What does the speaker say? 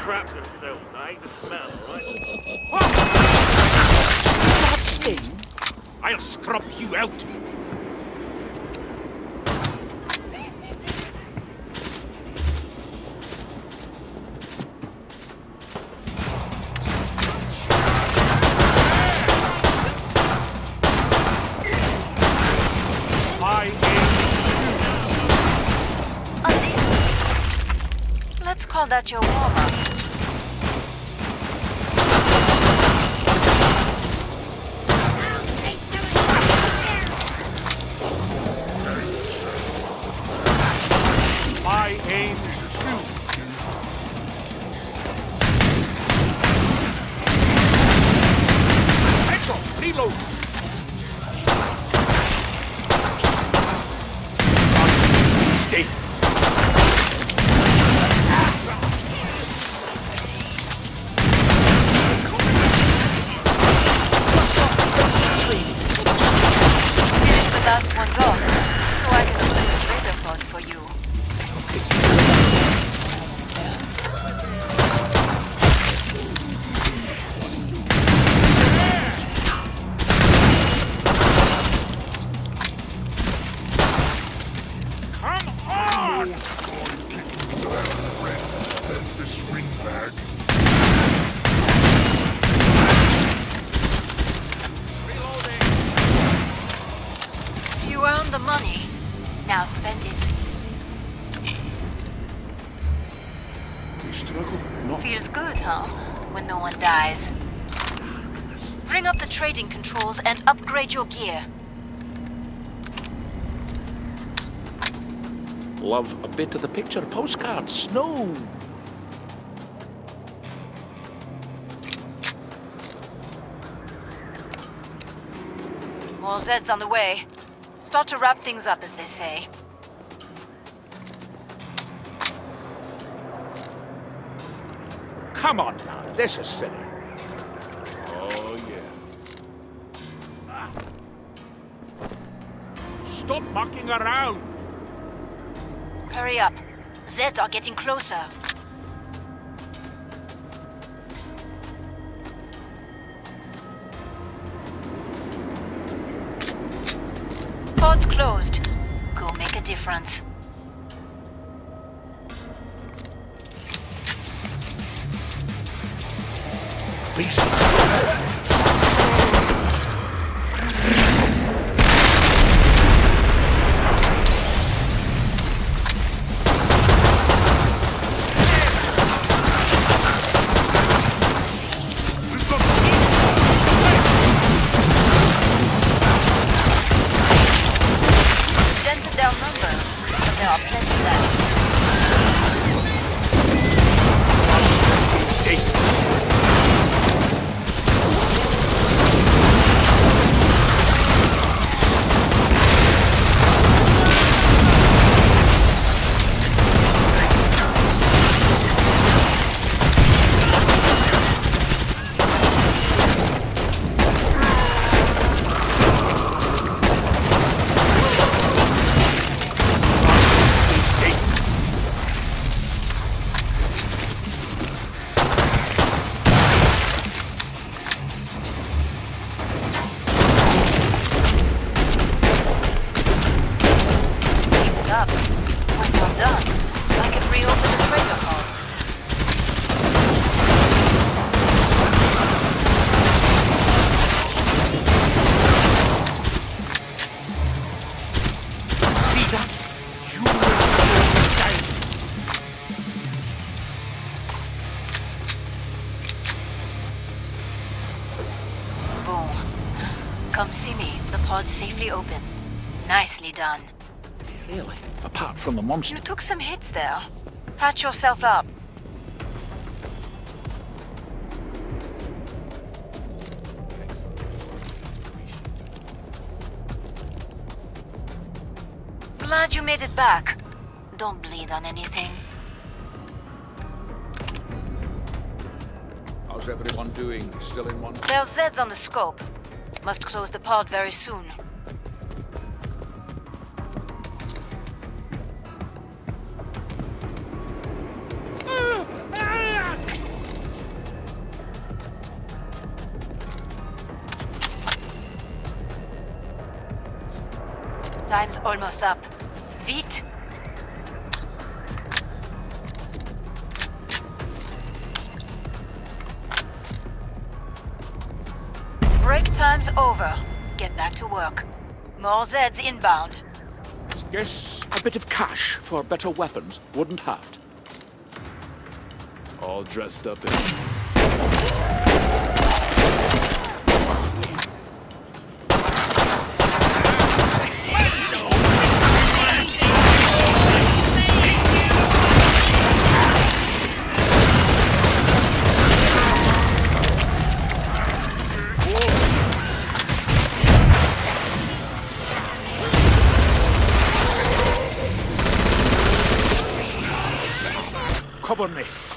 crap themselves. I hate the smell, right? That sting? I'll scrub you out. Let's call that your warm-up. My aim is true. Petrol, reload. Stay. Last one's off, so I can open the trader pod for you. Come on! You earned the money. Now spend it. You struggle, not... Feels good, huh? When no one dies. Bring up the trading controls and upgrade your gear. Love a bit of the picture postcard. Snow! More Zeds on the way. Start to wrap things up, as they say. Come on now, this is silly. Oh, yeah. Stop mucking around! Hurry up. Zeds are getting closer. Pod's closed. Go make a difference. Beast. Dented down numbers, but there are plenty left. Up. When you're done, I can reopen the trader pod. See that? You will Boom. Come see me. The pod's safely open. Nicely done. Really? Apart from the monster. You took some hits there. Patch yourself up. Glad you made it back. Don't bleed on anything. How's everyone doing? Still in one? There's Zeds on the scope. Must close the pod very soon. Time's almost up. Vite! Break time's over. Get back to work. More Zeds inbound. Guess a bit of cash for better weapons wouldn't hurt. All dressed up in... Cover me.